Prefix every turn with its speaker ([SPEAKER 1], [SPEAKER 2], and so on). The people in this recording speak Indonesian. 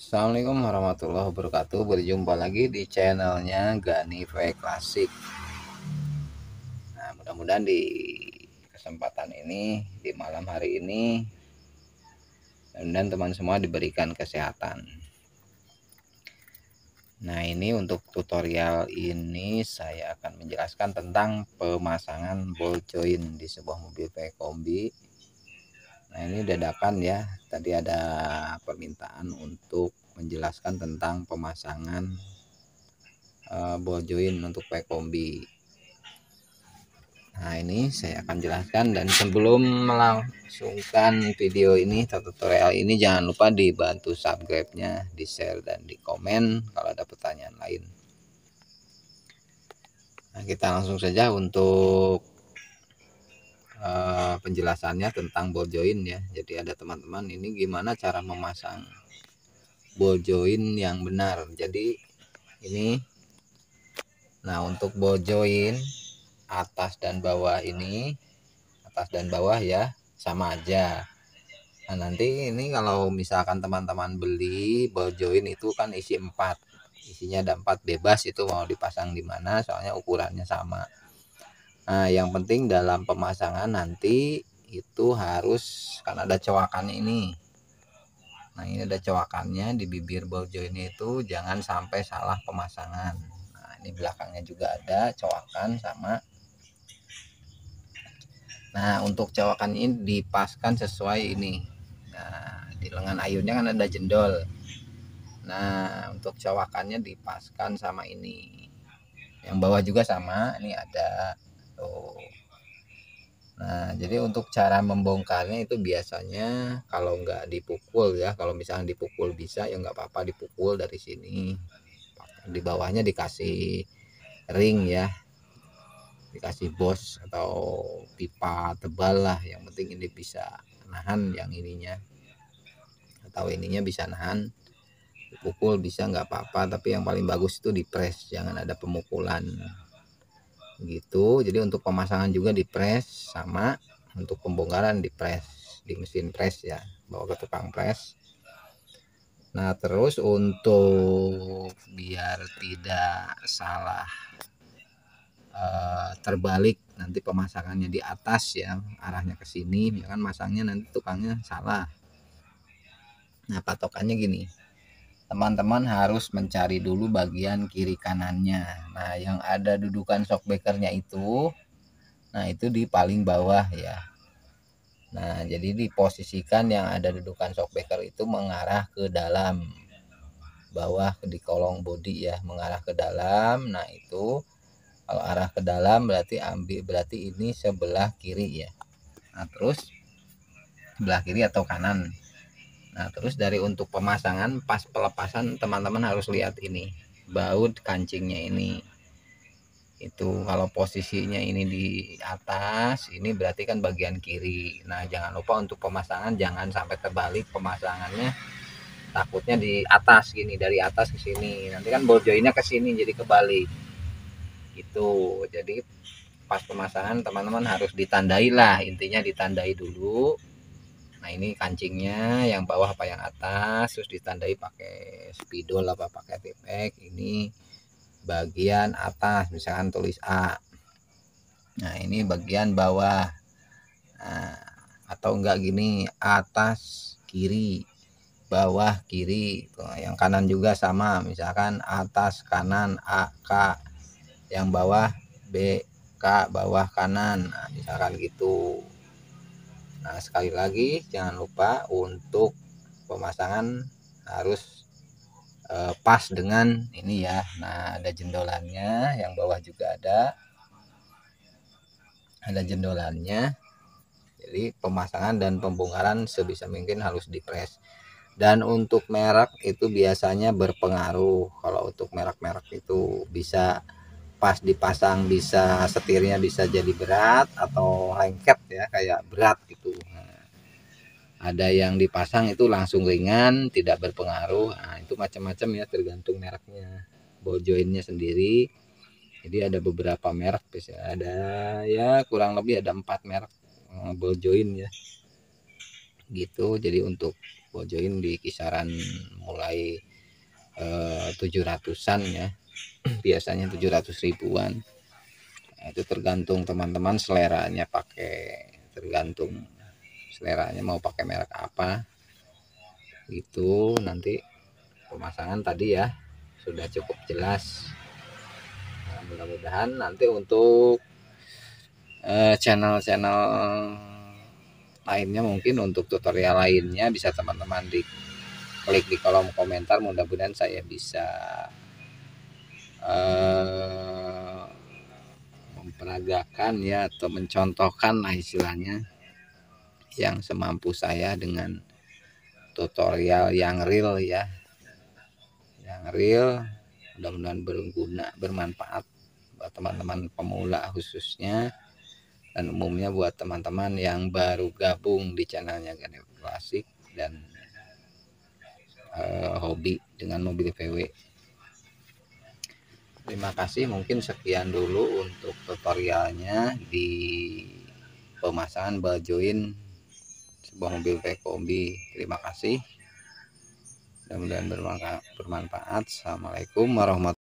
[SPEAKER 1] Assalamualaikum warahmatullahi wabarakatuh. Berjumpa lagi di channelnya Gani V Klasik. Nah, mudah-mudahan di kesempatan ini, di malam hari ini, dan teman semua diberikan kesehatan. Nah, ini untuk tutorial ini saya akan menjelaskan tentang pemasangan ball joint di sebuah mobil V-Kombi. Nah, ini dadakan ya. Tadi ada permintaan untuk menjelaskan tentang pemasangan ball joint untuk V-Kombi. Nah, ini saya akan jelaskan, dan sebelum melangsungkan video ini atau tutorial ini, jangan lupa dibantu subscribe-nya, di share dan di komen kalau ada pertanyaan lain. Nah, kita langsung saja untuk penjelasannya tentang ball joint ya. Jadi ada teman-teman ini gimana cara memasang ball joint yang benar. Jadi ini, nah untuk ball joint atas dan bawah ini, atas dan bawah ya sama aja. Nah, nanti ini kalau misalkan teman-teman beli ball joint itu kan isi 4, isinya ada 4 bebas, itu mau dipasang di mana soalnya ukurannya sama. Nah, yang penting dalam pemasangan nanti itu harus, kan ada cowakannya ini. Nah, ini ada cowakannya di bibir ball joint itu, jangan sampai salah pemasangan. Nah, ini belakangnya juga ada cowakan sama. Nah, untuk cowakan ini dipaskan sesuai ini. Nah, di lengan ayunnya kan ada jendol. Nah, untuk cowakannya dipaskan sama ini. Yang bawah juga sama, ini ada tuh. Nah, jadi untuk cara membongkarnya itu biasanya kalau nggak dipukul ya, kalau misalnya dipukul bisa ya nggak apa-apa, dipukul dari sini. Di bawahnya dikasih ring ya, dikasih bos atau pipa tebal lah, yang penting ini bisa nahan, yang ininya atau ininya bisa nahan. Dipukul bisa nggak apa-apa, tapi yang paling bagus itu dipres, jangan ada pemukulan gitu. Jadi untuk pemasangan juga dipres, sama untuk pembongkaran dipres di mesin pres ya, bawa ke tukang pres. Nah, terus untuk biar tidak salah terbalik nanti pemasangannya di atas ya, arahnya ke sini, misalkan masangnya nanti tukangnya salah. Nah, patokannya gini, teman-teman harus mencari dulu bagian kiri kanannya. Nah, yang ada dudukan shockbreakernya itu, nah itu di paling bawah ya. Nah, jadi diposisikan yang ada dudukan shockbreaker itu mengarah ke dalam bawah, di kolong bodi ya, mengarah ke dalam. Nah, itu kalau arah ke dalam berarti ini sebelah kiri ya. Nah, terus sebelah kiri atau kanan. Nah, terus dari untuk pemasangan pas pelepasan, teman-teman harus lihat ini baut kancingnya ini. Itu kalau posisinya ini di atas, ini berarti kan bagian kiri. Nah, jangan lupa untuk pemasangan jangan sampai terbalik pemasangannya, takutnya di atas gini, dari atas ke sini, nanti kan ball jointnya ke sini jadi kebalik gitu. Jadi pas pemasangan teman-teman harus ditandai lah, intinya ditandai dulu. Nah, ini kancingnya yang bawah apa yang atas, terus ditandai pakai spidol apa pakai tipek. Ini bagian atas, misalkan tulis A. Nah, ini bagian bawah. Nah, atau enggak gini, atas kiri, bawah kiri. Tuh, yang kanan juga sama, misalkan atas kanan AK, yang bawah BK, bawah kanan. Nah, misalkan gitu. Nah, sekali lagi jangan lupa untuk pemasangan harus pas dengan ini ya. Nah, ada jendolannya, yang bawah juga ada jendolannya. Jadi pemasangan dan pembongkaran sebisa mungkin harus dipres. Dan untuk merek itu biasanya berpengaruh. Kalau untuk merek-merek itu bisa pas dipasang, bisa setirnya bisa jadi berat atau lengket ya, kayak berat gitu. Nah, ada yang dipasang itu langsung ringan, tidak berpengaruh. Nah, itu macam-macam ya, tergantung mereknya, ball jointnya sendiri. Jadi ada beberapa merek, ada ya kurang lebih ada 4 merek ball joint ya gitu. Jadi untuk ball join di kisaran mulai 700-an ya, biasanya 700 ribuan. Nah, itu tergantung teman-teman seleranya, tergantung seleranya mau pakai merek apa itu. Nanti pemasangan tadi ya sudah cukup jelas. Nah, mudah-mudahan nanti untuk channel-channel lainnya, mungkin untuk tutorial lainnya bisa teman-teman klik di kolom komentar. Mudah-mudahan saya bisa memperagakan ya, atau mencontohkan lah istilahnya, yang semampu saya dengan tutorial yang real ya, yang real. Mudah-mudahan berguna, bermanfaat buat teman-teman pemula khususnya, dan umumnya buat teman-teman yang baru gabung di channelnya Ganep Klasik dan hobi dengan mobil VW. Terima kasih, mungkin sekian dulu untuk tutorialnya di pemasangan ball join sebuah mobil VW kombi. Terima kasih, mudah-mudahan bermanfaat. Assalamualaikum warahmatullahi wabarakatuh.